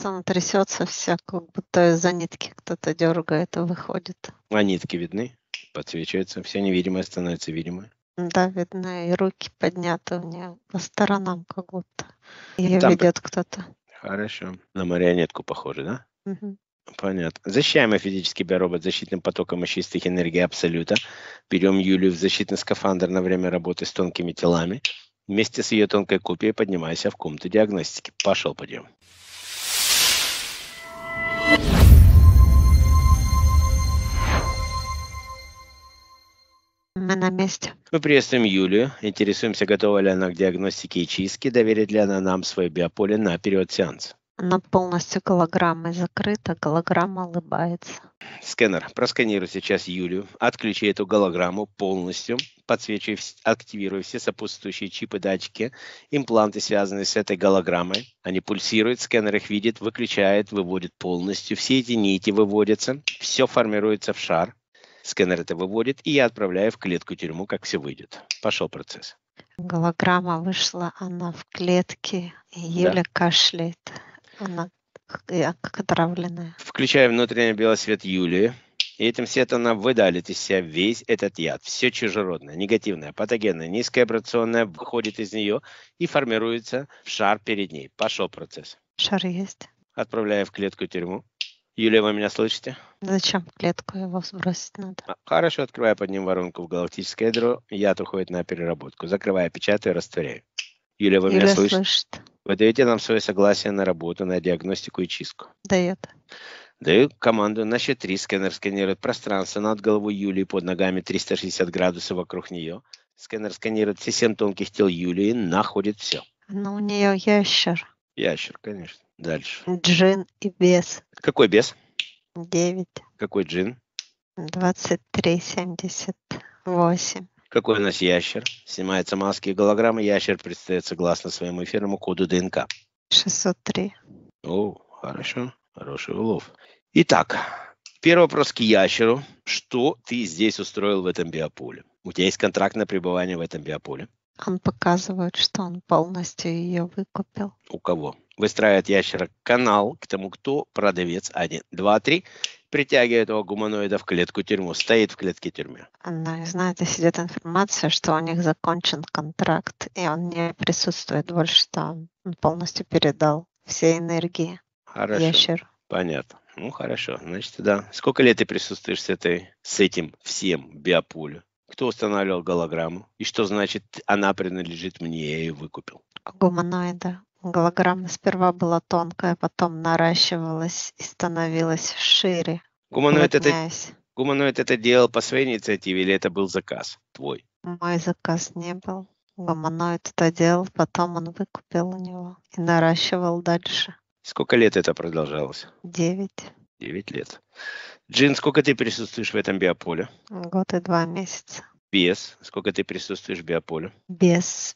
просто она трясется вся, как будто из-за нитки кто-то дергает и выходит. А нитки видны? Подсвечиваются. Все невидимое становится видимое. Да, видно, и руки подняты у нее по сторонам, как будто ее Там ведет кто-то. Хорошо. На марионетку похоже, да? Мгм. Понятно. Защищаемый физический биоробот защитным потоком из чистых энергий Абсолюта. Берем Юлию в защитный скафандр на время работы с тонкими телами. Вместе с ее тонкой копией поднимайся в комнату диагностики. Пошел, пойдем. Мы на месте. Мы приветствуем Юлию. Интересуемся, готова ли она к диагностике и чистке, доверит ли она нам свое биополе на период сеанса. Она полностью голограммой закрыта, голограмма улыбается. Скэнер, просканируй сейчас Юлию, отключи эту голограмму полностью, подсвечивай, активируй все сопутствующие чипы, датчики, импланты, связанные с этой голограммой. Они пульсируют, скэнер их видит, выключает, выводит полностью. Все эти нити выводятся, все формируется в шар. Скэнер это выводит, и я отправляю в клетку-тюрьму, как все выйдет. Пошел процесс. Голограмма вышла, она в клетке, и Юля кашляет. Она как отравленная. Включая внутренний белосвет Юлии. И этим светом она выдалит из себя весь этот яд. Все чужеродное, негативное, патогенное, низковибрационное выходит из нее и формируется в шар перед ней. Пошел процесс. Шар есть. Отправляю в клетку-тюрьму. Юлия, вы меня слышите? Зачем в клетку его сбросить надо? Хорошо, открываю под ним воронку в галактическое ядро. Яд уходит на переработку. Закрываю, печатаю, растворяю. Юлия, вы меня слышите? Вы даете нам свое согласие на работу, на диагностику и чистку? Дает. Даю команду на счет 3. Скэнер сканирует пространство над головой Юлии, под ногами 360 градусов вокруг нее. Скэнер сканирует все 7 тонких тел Юлии, находит все. Но у нее ящер. Ящер, конечно. Дальше. Джин и бес. Какой бес? 9. Какой джин? 2378. Какой у нас ящер? Снимаются маски и голограммы. Ящер предстает согласно своему эфирному коду ДНК. 603. О, хорошо. Хороший улов. Итак, первый вопрос к ящеру. Что ты здесь устроил в этом биополе? У тебя есть контракт на пребывание в этом биополе? Он показывает, что он полностью ее выкупил. У кого? Выстраивает ящера канал к тому, кто продавец. 1, 2, 3. Притягивает этого гуманоида в клетку-тюрьму. Стоит в клетке-тюрьме. Она, знаете, сидит информация, что у них закончен контракт, и он не присутствует больше там. Он полностью передал все энергии. Хорошо. Ящер. Понятно. Ну, хорошо. Значит, да. Сколько лет ты присутствуешь с этим всем биополю? Кто устанавливал голограмму? И что значит, она принадлежит мне, я ее выкупил? Гуманоида. Голограмма сперва была тонкая, потом наращивалась и становилась шире. Гуманоид это делал по своей инициативе или это был заказ твой? Мой заказ не был. Гуманоид это делал, потом он выкупил у него и наращивал дальше. Сколько лет это продолжалось? 9. 9 лет. Джин, сколько ты присутствуешь в этом биополе? 1 год и 2 месяца. Бес, сколько ты присутствуешь в биополе? Без.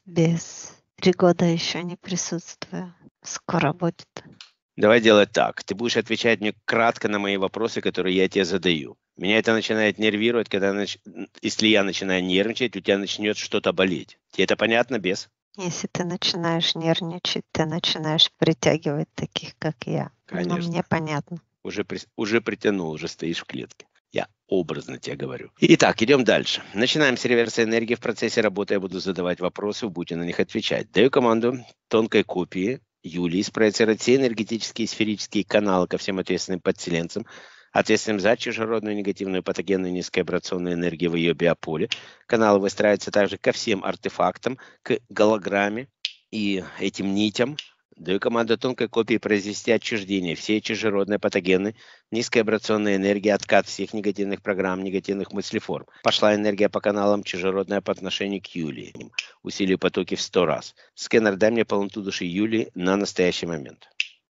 3 года еще не присутствую. Скоро будет. Давай делать так. Ты будешь отвечать мне кратко на мои вопросы, которые я тебе задаю. Меня это начинает нервировать, если я начинаю нервничать, у тебя начнет что-то болеть. Тебе это понятно, Бес? Если ты начинаешь нервничать, ты начинаешь притягивать таких, как я. Конечно. Но мне понятно. Уже притянул, уже стоишь в клетке. Я образно тебе говорю. Итак, идем дальше. Начинаем с реверса энергии. В процессе работы я буду задавать вопросы, вы будете на них отвечать. Даю команду тонкой копии Юлии спроецировать все энергетические и сферические каналы ко всем ответственным подселенцам, ответственным за чужеродную негативную патогенную низковибрационную энергию в ее биополе. Каналы выстраиваются также ко всем артефактам, к голограмме и этим нитям. Даю команду тонкой копии произвести отчуждение всей чужеродной патогенной низковибрационной энергии, откат всех негативных программ, негативных мыслеформ. Пошла энергия по каналам чужеродная по отношению к Юлии. Усилию потоки в 100 раз. Скэнер, дай мне полноту души Юлии на настоящий момент.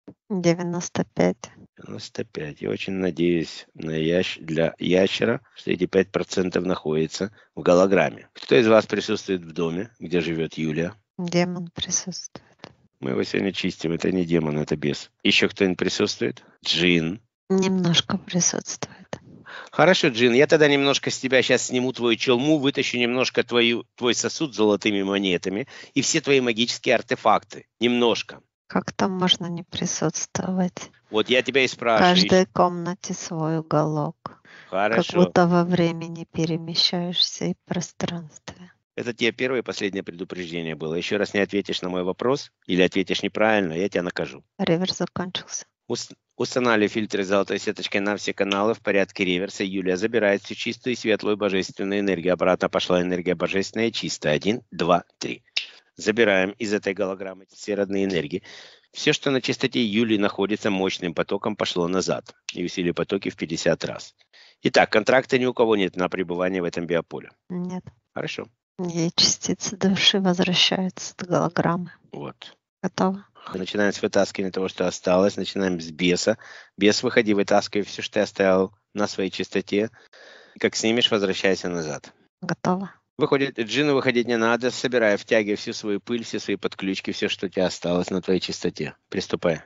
95. 95. Я очень надеюсь для ящера, что эти 5% находятся в голограмме. Кто из вас присутствует в доме, где живет Юлия? Демон присутствует. Мы его сегодня чистим. Это не демон, это бес. Еще кто-нибудь присутствует? Джин. Немножко присутствует. Хорошо, Джин. Я тогда немножко с тебя сейчас сниму твою челму, вытащу немножко твой сосуд с золотыми монетами и все твои магические артефакты. Немножко. Как там можно не присутствовать? Вот я тебя и В спрашиваю. каждой комнате свой уголок. Как Хорошо. будто во времени перемещаешься и в пространстве. Это тебе первое и последнее предупреждение было. Еще раз не ответишь на мой вопрос или ответишь неправильно, я тебя накажу. Реверс закончился. Устанавливай фильтры золотой сеточкой на все каналы в порядке реверса. Юлия забирает всю чистую, светлую, божественную энергию. Обратно пошла энергия божественная и чистая. 1, 2, 3. Забираем из этой голограммы все родные энергии. Все, что на чистоте Юлии находится, мощным потоком пошло назад. И усилили потоки в 50 раз. Итак, контракта ни у кого нет на пребывание в этом биополе. Нет. Хорошо. Ей частицы души возвращаются от голограммы. Вот. Готово? Начинаем с вытаскивания того, что осталось. Начинаем с беса. Бес, выходи, вытаскивай все, что ты оставил на своей чистоте. Как снимешь, возвращайся назад. Готово? Выходит, джину выходить не надо. Собирай, втягивай всю свою пыль, все свои подключки, все, что у тебя осталось на твоей чистоте. Приступай.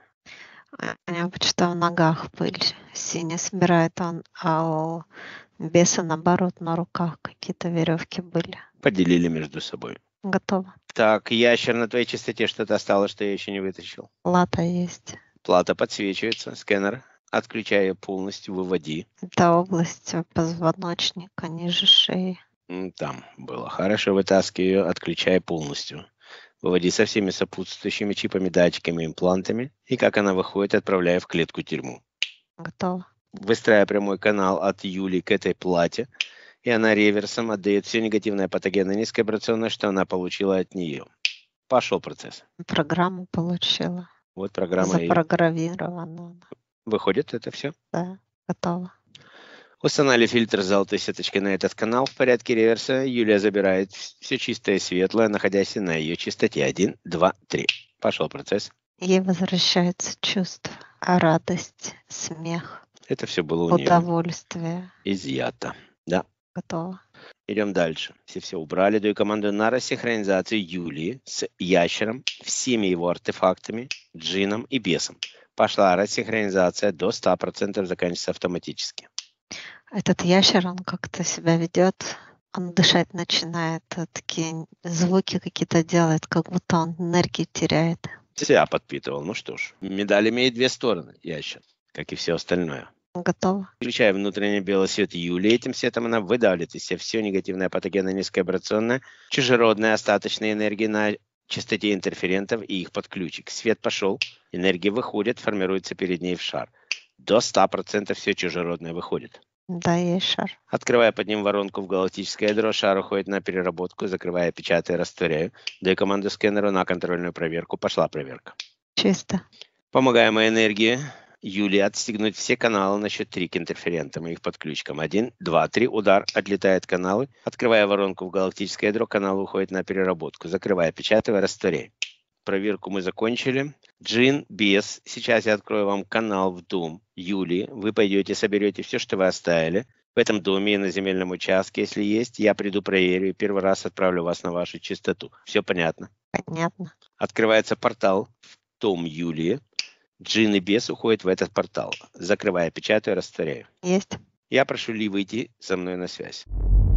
У него почти в ногах пыль. Синий собирает он, а у беса наоборот на руках какие-то веревки были. Поделили между собой. Готово. Так, ящер, на твоей чистоте что-то осталось, что я еще не вытащил. Плата есть. Плата подсвечивается. Скэнер. Отключай ее полностью, выводи. Это область позвоночника ниже шеи. Там было. Хорошо, вытаскивай ее, отключай полностью. Выводи со всеми сопутствующими чипами, датчиками, имплантами. И как она выходит, отправляя в клетку-тюрьму. Готово. Выстраивая прямой канал от Юли к этой плате, и она реверсом отдает все негативное патогенное низковибрационное, что она получила от нее. Пошел процесс. Программу получила. Вот программа ее. Запрограммирована. Выходит это все. Да, готово. Устанавливай фильтр с золотой сеточкой на этот канал в порядке реверса. Юлия забирает все чистое и светлое, находясь на ее чистоте. 1, 2, 3. Пошел процесс. Ей возвращается чувство, радость, смех, Это все было у нее удовольствие. изъято. Да. Готово. Идем дальше. Все убрали. Даю команду на рассинхронизацию Юлии с ящером, всеми его артефактами, джином и бесом. Пошла рассинхронизация до 100%, заканчивается автоматически. Этот ящер, он как-то себя ведет, он дышать начинает, такие звуки какие-то делает, как будто он энергию теряет. Себя подпитывал. Ну что ж, медаль имеет две стороны, ящер, как и все остальное. Готово. Включая внутренний белый свет Юлии, этим светом она выдавливает из себя все негативное патогенное низковибрационное, чужеродные остаточные энергии на частоте интерферентов и их подключек. Свет пошел, энергия выходит, формируется перед ней в шар. До 100% все чужеродное выходит. Да, есть шар. Открывая под ним воронку в галактическое ядро, шар уходит на переработку, закрывая, печатая, растворяю. Даю команду скэнеру на контрольную проверку. Пошла проверка. Чисто. Помогаемая энергия Юлии отстегнуть все каналы на счет 3 к интерферентам и их подключкам. 1, 2, 3. Удар. Отлетают каналы. Открывая воронку в галактическое ядро, канал уходит на переработку. Закрывая, печатая, растворяй. Проверку мы закончили. Джин, бес. Сейчас я открою вам канал в дом Юлии. Вы пойдете, соберете все, что вы оставили в этом доме и на земельном участке, если есть. Я приду, проверю и первый раз отправлю вас на вашу чистоту. Все понятно? Понятно. Открывается портал в дом Юлии. Джин и бес уходят в этот портал. Закрывая, печатаю, растворяю. Есть. Я прошу Ли выйти со мной на связь.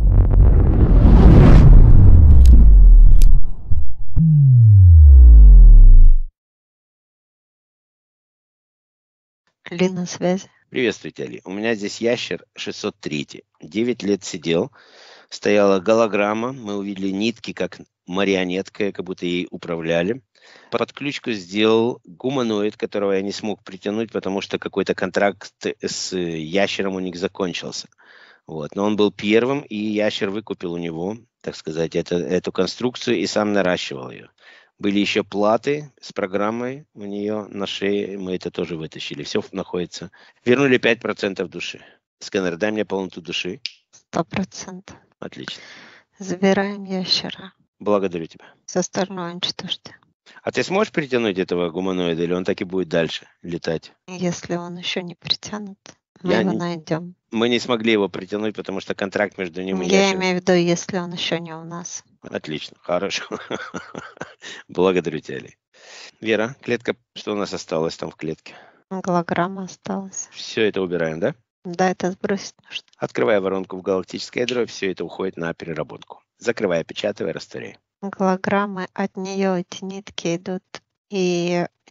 Ли на связи. Приветствуйте, Ли. У меня здесь ящер 603. 9 лет сидел. Стояла голограмма. Мы увидели нитки, как марионетка, как будто ей управляли. Подключку сделал гуманоид, которого я не смог притянуть, потому что какой-то контракт с ящером у них закончился. Вот. Но он был первым, и ящер выкупил у него, так сказать, эту конструкцию и сам наращивал ее. Были еще платы с программой у нее на шее, мы это тоже вытащили. Все находится. Вернули 5% души. Скэнер, дай мне полноту души. 100%. Отлично. Забираем ящера. Благодарю тебя. Все остальное уничтожьте. А ты сможешь притянуть этого гуманоида, или он так и будет дальше летать? Если он еще не притянут, мы Я его не- найдем. Мы не смогли его притянуть, потому что контракт между ним и Я ящером. имею в виду, если он еще не у нас. Отлично, хорошо. Благодарю тебя, Ли. Вера, клетка, что у нас осталось там в клетке? Голограмма осталась. Все это убираем, да? Да, это сбросить нужно. Открывая воронку в галактическое ядро, все это уходит на переработку. Закрывая, печатая, растворяй. Голограммы, от нее эти нитки идут и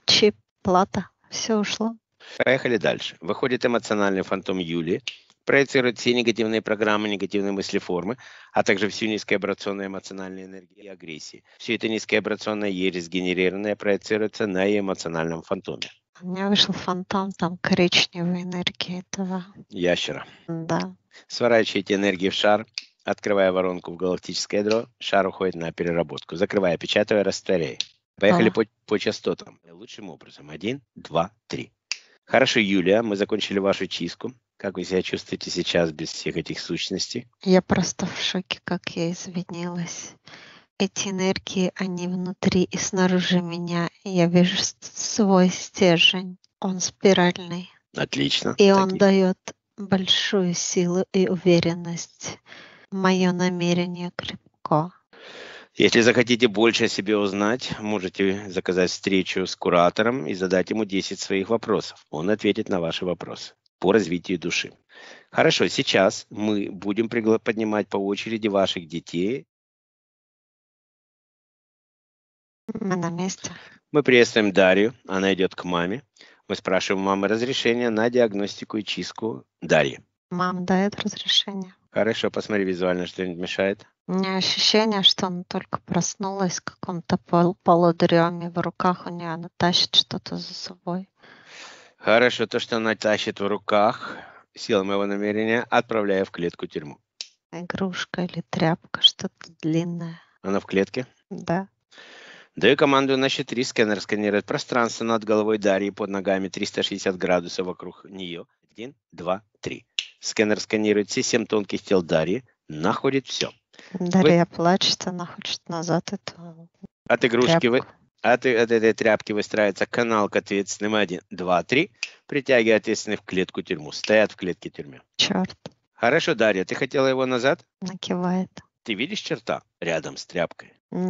чип, плата, все ушло. Поехали дальше. Выходит эмоциональный фантом Юли, проецирует все негативные программы, негативные мыслеформы, а также всю низкоабрационную эмоциональную энергию и агрессии. Все это низкоабрационная ересь, генерированная, проецируется на эмоциональном фантоме. У меня вышел фантом, там коричневой энергии этого. Ящера. Да. Сворачиваете энергии в шар, открывая воронку в галактическое ядро, шар уходит на переработку, закрывая, печатая, растворяя. Поехали по частотам. Лучшим образом. 1, 2, 3. Хорошо, Юлия, мы закончили вашу чистку. Как вы себя чувствуете сейчас без всех этих сущностей? Я просто в шоке, как я извинилась. Эти энергии, они внутри и снаружи меня. Я вижу свой стержень. Он спиральный. Отлично. И он дает большую силу и уверенность. Мое намерение крепко. Если захотите больше о себе узнать, можете заказать встречу с куратором и задать ему 10 своих вопросов. Он ответит на ваши вопросы по развитию души. Хорошо, сейчас мы будем поднимать по очереди ваших детей. Мы на месте. Мы приветствуем Дарью, она идет к маме. Мы спрашиваем у мамы разрешения на диагностику и чистку Дарьи. Мама дает разрешение. Хорошо, посмотри визуально, что-нибудь мешает. У меня ощущение, что она только проснулась в каком-то полудреме. В руках у нее она тащит что-то за собой. Хорошо, то, что она тащит в руках, сила моего намерения, отправляя в клетку тюрьму. Игрушка или тряпка, что-то длинное. Она в клетке? Да. Даю команду на счет 3. Сканер сканирует пространство над головой Дарьи, под ногами 360 градусов вокруг нее. 1, 2, 3. Сканер сканирует все 7 тонких тел Дарьи, находит все. Дарья плачет, она хочет назад эту От игрушки тряпку. от этой тряпки выстраивается канал к ответственным. 1, 2, 3. Притягивая ответственных в клетку тюрьму. Стоят в клетке тюрьмы. Черт. Хорошо, Дарья, ты хотела его назад? Накивает. Ты видишь черта рядом с тряпкой?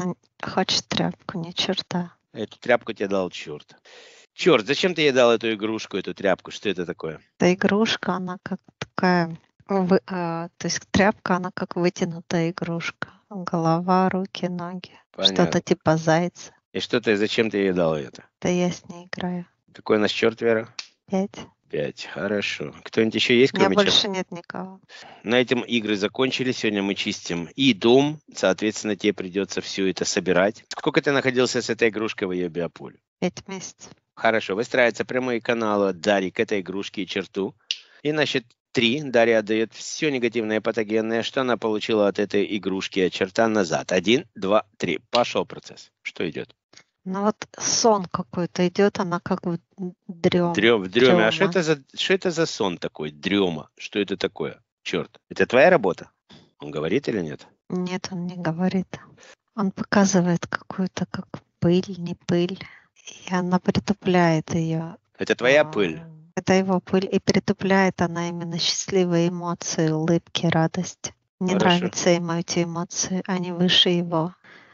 Хочет тряпку, не черта. Эту тряпку тебе дал черт. Черт, зачем ты ей дал эту игрушку, эту тряпку? Что это такое? Эта игрушка, она как такая... то есть тряпка, она как вытянутая игрушка. Голова, руки, ноги. Понятно. Что-то типа зайца. И что ты, зачем ты ей дал это? Да я с ней играю. Какой у нас черт, Вера? 5. 5. Хорошо. Кто-нибудь еще есть, У меня кроме больше черта? нет никого. На этом игры закончились. Сегодня мы чистим и дом. Соответственно, тебе придется все это собирать. Сколько ты находился с этой игрушкой в ее биополе? 5 месяцев. Хорошо. Выстраиваются прямые каналы от Дарьи к этой игрушке и черту. И на счет 3 Дарья отдает все негативное патогенное, что она получила от этой игрушки и от черта назад. 1, 2, 3. Пошел процесс. Что идет? Ну вот сон какой-то идет, она как в дрем. В дреме. А что это за сон такой? Дрема. Что это такое? Черт. Это твоя работа? Он говорит или нет? Нет, он не говорит. Он показывает какую-то как пыль, не пыль. И она притупляет ее. Это твоя пыль? Это его пыль. И притупляет она именно счастливые эмоции, улыбки, радость. Мне нравятся ему эти эмоции. Они выше его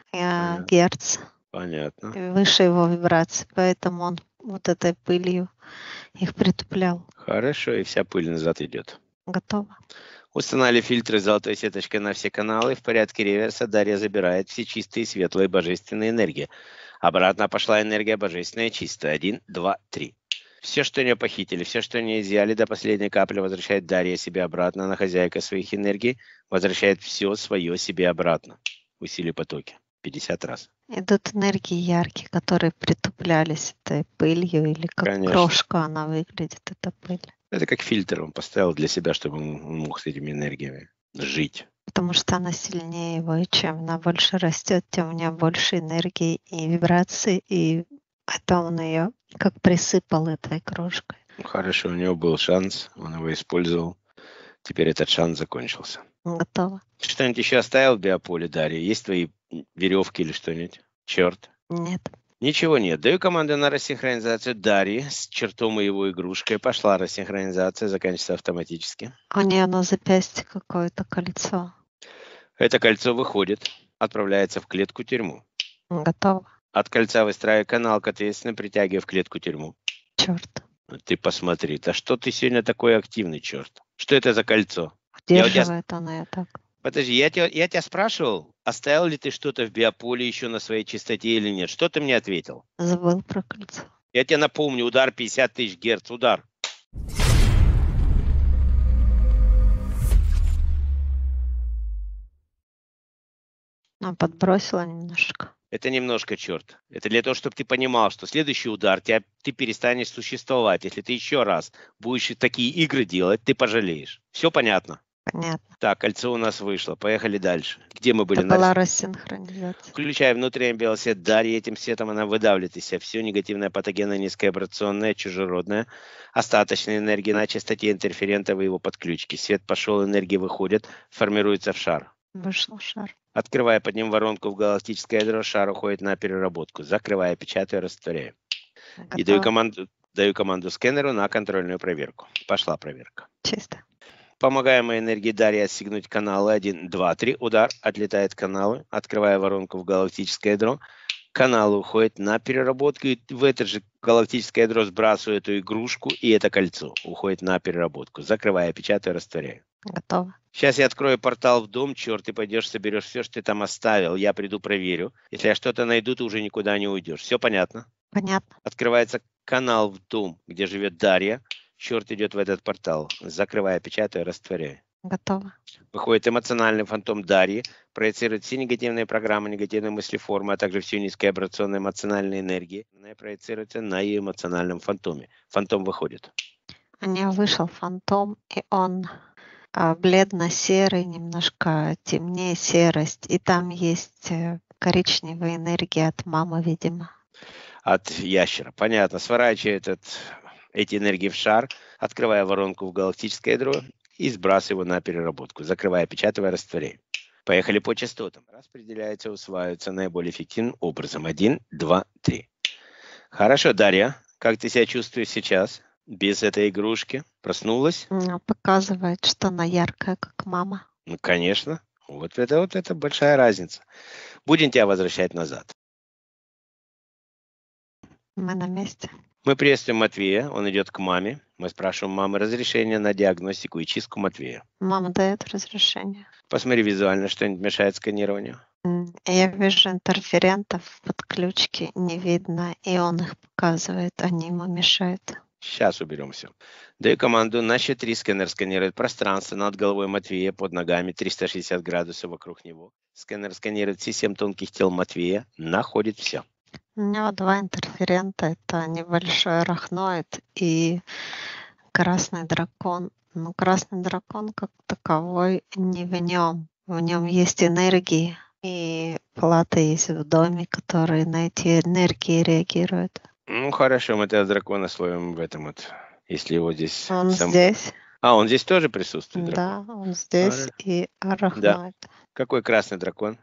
герц. Понятно. Выше его вибраций. Поэтому он вот этой пылью их притуплял. Хорошо, и вся пыль назад идет. Готово. Установили фильтры с золотой сеточкой на все каналы. В порядке реверса Дарья забирает все чистые, светлые, божественные энергии. Обратно пошла энергия божественная, чистая. 1, 2, 3. Все, что не похитили, все, что не изъяли, до последней капли возвращает Дарья себе обратно. Она хозяйка своих энергий, возвращает все свое себе обратно. Усилие потоки. 50 раз. Идут энергии яркие, которые притуплялись этой пылью, или как крошка она выглядит, эта пыль. Это как фильтр он поставил для себя, чтобы он мог с этими энергиями жить. Потому что она сильнее его, и чем она больше растет, тем у нее больше энергии и вибраций, и это он ее как присыпал этой крошкой. Хорошо, у него был шанс, он его использовал. Теперь этот шанс закончился. Готово. Что-нибудь еще оставил в биополе, Дарья? Есть твои веревки или что-нибудь? Черт. Нет. Ничего нет. Даю команду на рассинхронизацию Дарьи с чертом и его игрушкой. Пошла рассинхронизация, заканчивается автоматически. У нее на запястье какое-то кольцо. Это кольцо выходит, отправляется в клетку тюрьму. Готово. От кольца выстраивая канал к ответственным, притягивая в клетку тюрьму. Черт. Ты посмотри, да что ты сегодня такой активный, черт? Что это за кольцо? Удерживает она ее так. Подожди, я тебя спрашивал, оставил ли ты что-то в биополе еще на своей чистоте или нет? Что ты мне ответил? Забыл про кольцо. Я тебе напомню, удар 50 тысяч Герц, удар. Подбросила немножко. Это немножко, черт. Это для того, чтобы ты понимал, что следующий удар ты перестанешь существовать. Если ты еще раз будешь такие игры делать, ты пожалеешь. Все понятно? Понятно. Так, кольцо у нас вышло. Поехали дальше. Где мы были? Это была рассинхронизация. Включая внутренний белосвет Дарьи, этим светом она выдавливает из себя все негативное, патогенное, низковибрационное, чужеродное, остаточная энергия на частоте интерферентов и его подключки. Свет пошел, энергия выходит, формируется в шар. Вышел шар. Открывая под ним воронку в галактическое ядро, шар уходит на переработку. Закрывая, печатаю, растворяю. И даю команду скэнеру на контрольную проверку. Пошла проверка. Чисто. Помогаемой энергии Дарьи отстегнуть каналы 1, 2, 3. Удар. Отлетает каналы. Открывая воронку в галактическое ядро. Каналы уходят на переработку. И в это же галактическое ядро сбрасываю эту игрушку и это кольцо. Уходит на переработку. Закрывая, печатаю, растворяю. Готово. Сейчас я открою портал в дом, черт, ты пойдешь, соберешь все, что ты там оставил. Я приду, проверю. Если я что-то найду, ты уже никуда не уйдешь. Все понятно? Понятно. Открывается канал в дом, где живет Дарья. Черт идет в этот портал. Закрывая, печатаю, растворяю. Готово. Выходит эмоциональный фантом Дарьи, проецирует все негативные программы, негативные мыслеформы, а также всю низкообрационную эмоциональную энергию. Она проецируется на ее эмоциональном фантоме. Фантом выходит. У нее вышел фантом, и он бледно-серый, немножко темнее серость. И там есть коричневая энергия от мамы, видимо. От ящера. Понятно. Сворачивает эти энергии в шар, открывая воронку в галактическое ядро и сбрасываю его на переработку. Закрывая, печатывая, растворяю. Поехали по частотам. Распределяется, усваивается наиболее эффективным образом. 1, 2, 3. Хорошо, Дарья. Как ты себя чувствуешь сейчас? Без этой игрушки? Проснулась? Показывает, что она яркая, как мама. Ну, конечно. Вот это большая разница. Будем тебя возвращать назад. Мы на месте. Мы приветствуем Матвея. Он идет к маме. Мы спрашиваем мамы разрешения на диагностику и чистку Матвея. Мама дает разрешение. Посмотри визуально, что-нибудь мешает сканированию. Я вижу интерферентов в подключке, не видно, и он их показывает, они ему мешают. Сейчас уберем все. Даю команду на счет 3. Сканер сканирует пространство над головой Матвея, под ногами 360 градусов вокруг него. Сканер сканирует все 7 тонких тел Матвея, находит все. У него 2 интерферента, это небольшой арахноид и красный дракон. Но красный дракон как таковой не в нем. В нем есть энергии, и плата есть в доме, которые на эти энергии реагируют. Ну, хорошо, мы этого дракона словим в этом вот, если его здесь... Он здесь. Он здесь тоже присутствует, дракон? Да, он здесь и арахноид. Да. Какой красный дракон?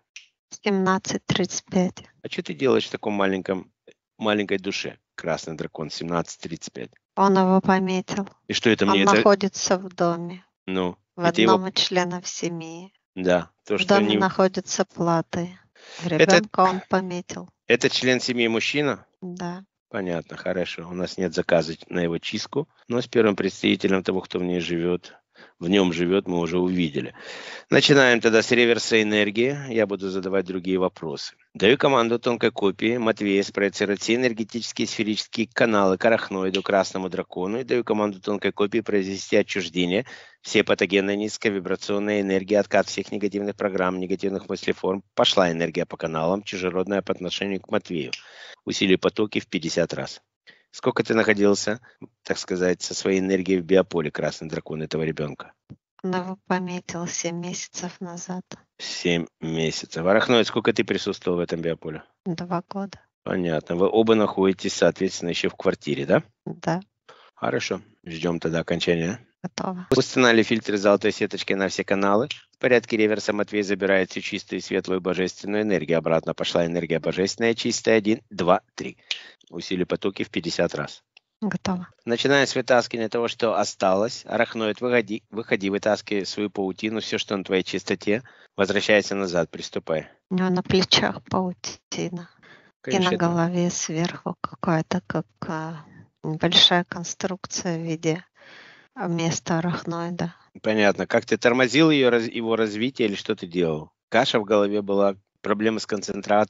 17:35. А что ты делаешь в таком маленькой душе? Красный дракон, 17:35. Он его пометил. И что это мне? Он находится в доме. Ну, в одном из членов семьи. Да. В доме находятся платы. Ребенка он пометил. Это член семьи мужчина? Да. Понятно, хорошо. У нас нет заказа на его чистку, но с первым представителем того, кто в нем живет, мы уже увидели. Начинаем тогда с реверса энергии. Я буду задавать другие вопросы. Даю команду тонкой копии Матвея спроецировать все энергетические сферические каналы к арахноиду, красному дракону. И даю команду тонкой копии произвести отчуждение все патогенные низковибрационные энергии, откат всех негативных программ, негативных мыслеформ. Пошла энергия по каналам, чужеродная по отношению к Матвею. Усилий потоки в 50 раз. Сколько ты находился, так сказать, со своей энергией в биополе, красный дракон, этого ребенка? Он его пометил 7 месяцев назад. 7 месяцев. Арахноид, сколько ты присутствовал в этом биополе? 2 года. Понятно. Вы оба находитесь, соответственно, еще в квартире, да? Да. Хорошо. Ждем тогда окончания. Готово. Установили фильтры золотой сеточкой на все каналы. В порядке реверса Матвей забирает всю чистую, светлую, божественную энергию. Обратно пошла энергия божественная, чистая. 1, 2, 3. Усилий потоки в 50 раз. Готово. Начиная с вытаскивания того, что осталось. Арахноид, выходи, вытаскивай свою паутину, все, что на твоей чистоте. Возвращайся назад, приступай. У него на плечах паутина. Конечно, и на голове сверху какая-то, как небольшая конструкция в виде места арахноида. Понятно. Как ты тормозил его развитие или что ты делал? Каша в голове была, проблемы с концентрацией.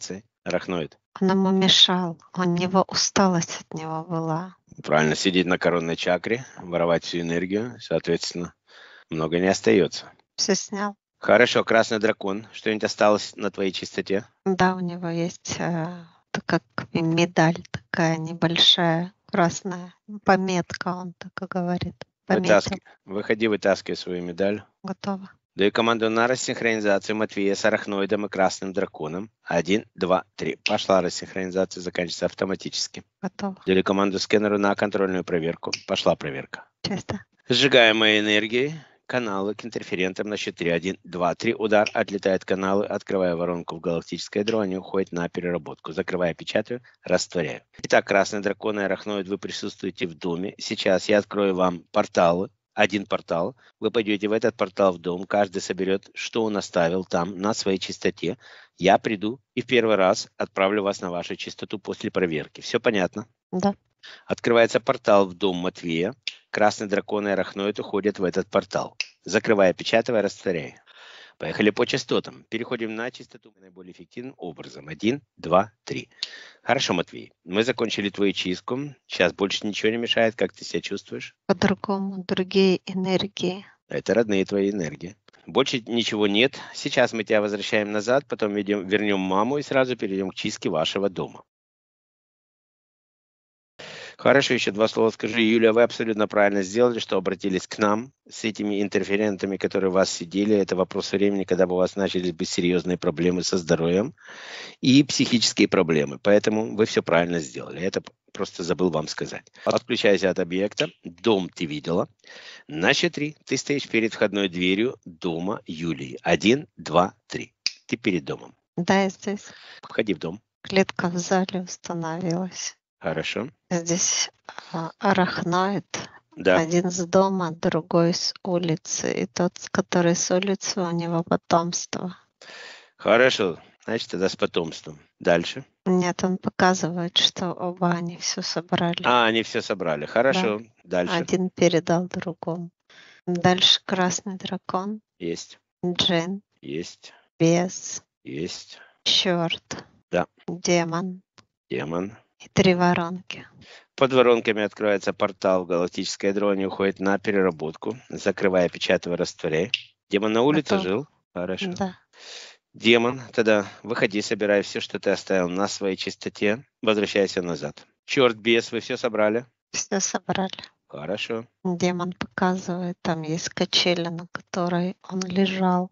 Арахноид. Он ему мешал. У него усталость от него была. Правильно, сидеть на коронной чакре, воровать всю энергию, соответственно, много не остается. Все снял. Хорошо, красный дракон. Что-нибудь осталось на твоей чистоте? Да, у него есть как медаль такая небольшая, красная. Пометка, он так и говорит. Пометил. Выходи, вытаскивай свою медаль. Готово. Даю команду на рассинхронизацию Матвея с арахноидом и красным драконом. 1, 2, 3. Пошла рассинхронизация, заканчивается автоматически. Готово. Дали команду скэнеру на контрольную проверку. Пошла проверка. Чисто. Сжигаемой энергией каналы к интерферентам на счет 3. 1, 2, 3. Удар. Отлетают каналы. Открывая воронку в галактическое ядро, они уходят на переработку. Закрывая, печатаю, растворяю. Итак, красный дракон и арахноид, вы присутствуете в доме. Сейчас я открою вам порталы. Один портал. Вы пойдете в этот портал в дом. Каждый соберет, что он оставил там на своей чистоте. Я приду и в первый раз отправлю вас на вашу чистоту после проверки. Все понятно? Да. Открывается портал в дом Матвея. Красный дракон и арахноид уходят в этот портал. Закрывая, печатая, растворяя. Поехали по частотам. Переходим на частоту наиболее эффективным образом. 1, 2, 3. Хорошо, Матвей. Мы закончили твою чистку. Сейчас больше ничего не мешает. Как ты себя чувствуешь? По-другому, другие энергии. Это родные твои энергии. Больше ничего нет. Сейчас мы тебя возвращаем назад, потом вернем маму и сразу перейдем к чистке вашего дома. Хорошо, еще два слова скажи. Юлия, вы абсолютно правильно сделали, что обратились к нам с этими интерферентами, которые у вас сидели. Это вопрос времени, когда бы у вас начались быть серьезные проблемы со здоровьем и психические проблемы. Поэтому вы все правильно сделали. Это просто забыл вам сказать. Отключайся от объекта. Дом ты видела. На счет 3 ты стоишь перед входной дверью дома Юлии. 1, 2, 3. Ты перед домом. Да, я здесь. Входи в дом. Клетка в зале установилась. Хорошо. Здесь арахноид. Да. Один с дома, другой с улицы. И тот, который с улицы, у него потомство. Хорошо. Значит, тогда с потомством. Дальше. Нет, он показывает, что оба они все собрали. Они все собрали. Хорошо. Да. Дальше. Один передал другому. Дальше красный дракон. Есть. Джин. Есть. Бес. Есть. Черт. Да. Демон. Демон. И 3 воронки. Под воронками открывается портал в галактическое ядро, они уходят на переработку, закрывая, печатая, растворяя. Демон на улице Готов. жил? Хорошо. Да. Демон, тогда выходи, собирай все, что ты оставил на своей чистоте, возвращайся назад. Черт, бес, вы все собрали? Все собрали. Хорошо. Демон показывает, там есть качели, на которой он лежал.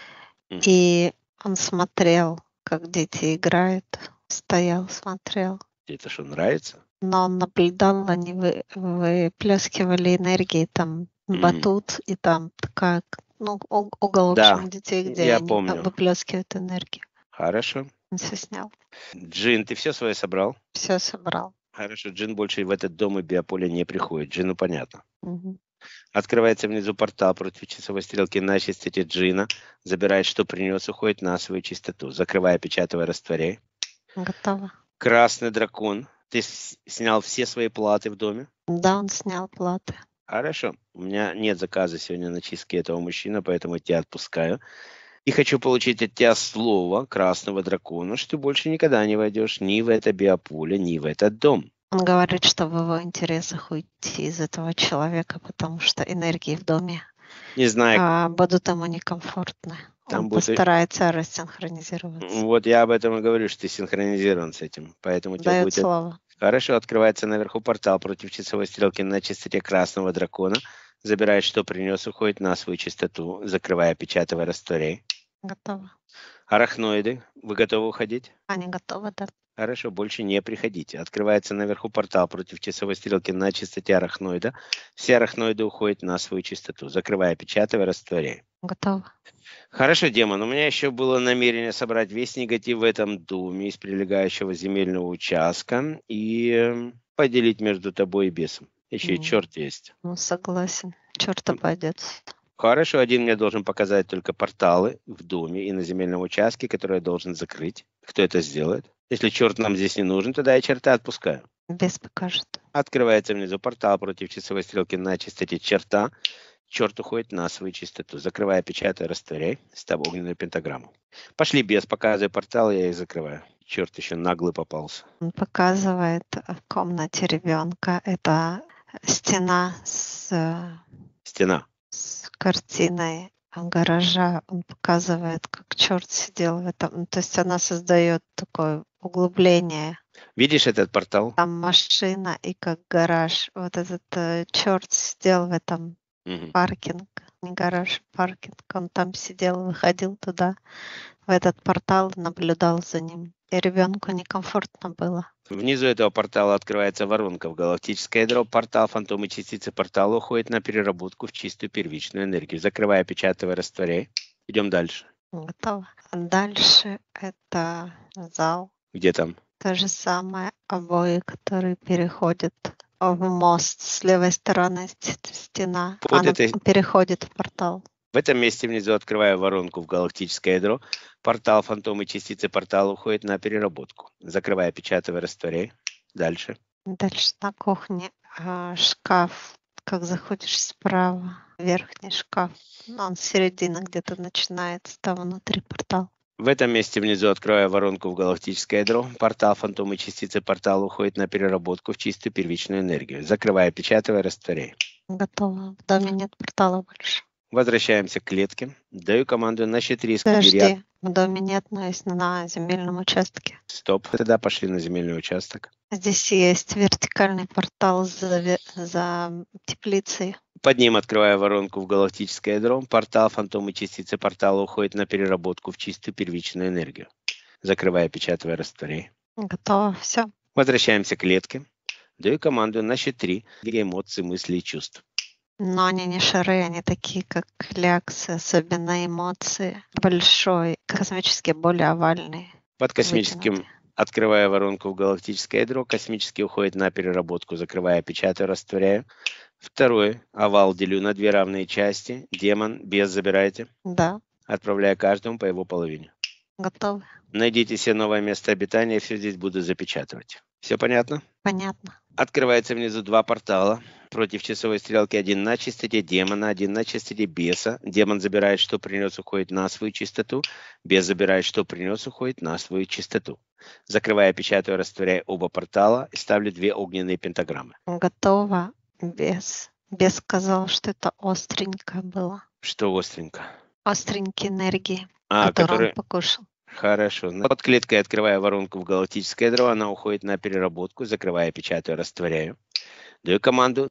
И он смотрел, как дети играют. Стоял, смотрел. Это что, нравится? Но он наблюдал, они выплескивали энергии, там батут, и там такая, угол, в общем, детей, где они выплескивают энергию. Хорошо. Он все снял. Джин, ты все свое собрал? Все собрал. Хорошо, Джин больше в этот дом и биополе не приходит. Джину понятно. Угу. Открывается внизу портал против часовой стрелки на чистоте Джина. Забирает, что принес, уходит на свою чистоту. Закрывая, печатая, растворяй. Готово. Красный дракон. Ты снял все свои платы в доме? Да, он снял платы. Хорошо. У меня нет заказа сегодня на чистки этого мужчины, поэтому я тебя отпускаю. И хочу получить от тебя слово красного дракона, что ты больше никогда не войдешь ни в это биополе, ни в этот дом. Он говорит, что в его интересах уйти из этого человека, потому что энергии в доме не знаю, будут ему некомфортны. Там он будет... постарается рассинхронизироваться. Вот я об этом и говорю, что ты синхронизирован с этим. Поэтому Дает будет... слово. Хорошо, открывается наверху портал против часовой стрелки на чистоте красного дракона. Забирает, что принес, уходит на свою чистоту, закрывая, печатая, растворяй. Готово. Арахноиды, вы готовы уходить? Они готовы, да. Хорошо, больше не приходите. Открывается наверху портал против часовой стрелки на чистоте арахноида. Все арахноиды уходят на свою чистоту, закрывая, печатая, растворяй. Готово. Хорошо, демон. У меня еще было намерение собрать весь негатив в этом доме из прилегающего земельного участка и поделить между тобой и бесом. Еще и черт есть. Ну, согласен. Черт обойдется. Хорошо, один мне должен показать только порталы в доме и на земельном участке, которые я должен закрыть. Кто это сделает? Если черт нам здесь не нужен, тогда я черта отпускаю. Бес покажет. Открывается внизу портал против часовой стрелки на чистоте черта. Черт уходит на свою чистоту. Закрывай, печатай, растворяй. Ставь огненную пентаграмму. Пошли без, показывай портал, я их закрываю. Черт еще наглый попался. Он показывает в комнате ребенка. Это стена Стена. с картиной гаража. Он показывает, как черт сидел в этом. То есть она создает такое углубление. Видишь этот портал? Там машина и как гараж. Вот этот черт сидел в этом паркинг. Не гараж, паркинг. Он там сидел, выходил туда, в этот портал, наблюдал за ним. И ребенку некомфортно было. Внизу этого портала открывается воронка в галактическое ядро. Портал, фантомы, частицы портала уходят на переработку в чистую первичную энергию. Закрывай, печатай, растворяй. Идем дальше. Готово. Дальше это зал. Где там? То же самое, обои, которые переходят в мост с левой стороны стена. Вот Она это... переходит в портал. В этом месте внизу открываю воронку в галактическое ядро. Портал, фантомы, частицы портала уходят на переработку. Закрывай, печатай, растворяй. Дальше. Дальше на кухне шкаф. Как заходишь справа, верхний шкаф. Он середина где-то начинается, там внутри портал. В этом месте внизу открываю воронку в галактическое ядро. Портал, фантомы, частицы портала уходят на переработку в чистую первичную энергию. Закрывай, печатай, растворяй. Готово. В доме нет портала больше. Возвращаемся к клетке. Даю команду на счет 3. Подожди, в доме нет, но есть на земельном участке. Стоп. Тогда пошли на земельный участок. Здесь есть вертикальный портал за теплицей. Под ним открываю воронку в галактическое ядро. Портал, фантомы, частицы портала уходят на переработку в чистую первичную энергию. Закрывая, печатай, растворяй. Готово, все. Возвращаемся к клетке. Даю команду на счет 3. Эмоции, мысли и чувств. Но они не шары, они такие, как кляксы, особенно эмоции. Большой, космический, более овальный. Под космическим открывая воронку в галактическое ядро. Космический уходит на переработку. Закрывая, печатаю, растворяю. Второй овал делю на 2 равные части. Демон, без забирайте. Да. Отправляя каждому по его половине. Готовы. Найдите себе новое место обитания, все здесь буду запечатывать. Все понятно? Понятно. Открывается внизу 2 портала. Против часовой стрелки 1 на чистоте демона, 1 на чистоте беса. Демон забирает, что принес, уходит на свою чистоту. Бес забирает, что принес, уходит на свою чистоту. Закрывая, печатаю, растворяя оба портала и ставлю 2 огненные пентаграммы. Готово. Бес сказал, что это остренько было. Что остренько? Остренькие энергии, которые он покушал. Хорошо. Под клеткой открываю воронку в галактическое ядро. Она уходит на переработку. Закрывая, печатаю, растворяю. Даю команду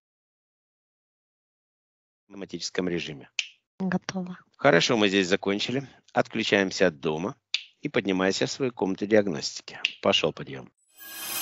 в автоматическом режиме. Готово. Хорошо, мы здесь закончили. Отключаемся от дома и поднимайся в свою комнату диагностики. Пошел подъем.